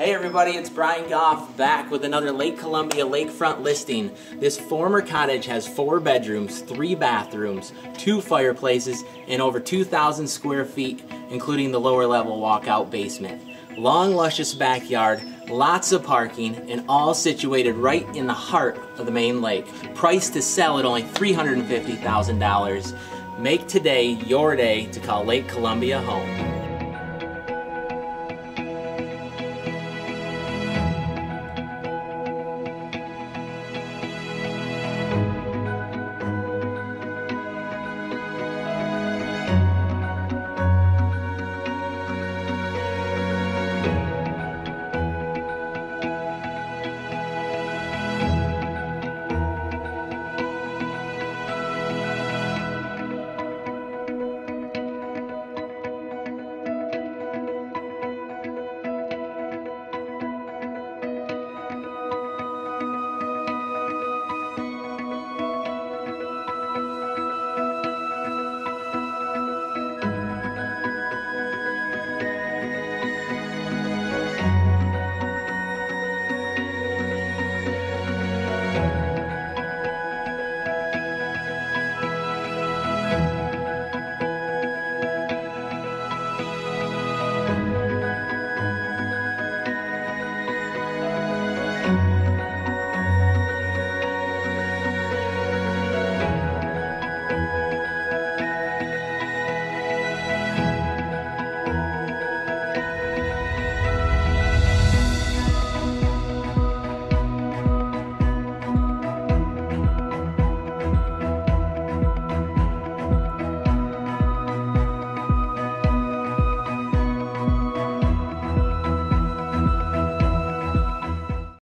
Hey everybody, it's Brian Goff back with another Lake Columbia lakefront listing. This former cottage has 4 bedrooms, 3 bathrooms, 2 fireplaces, and over 2,000 square feet, including the lower level walkout basement. Long, luscious backyard, lots of parking, and all situated right in the heart of the main lake. Priced to sell at only $350,000. Make today your day to call Lake Columbia home.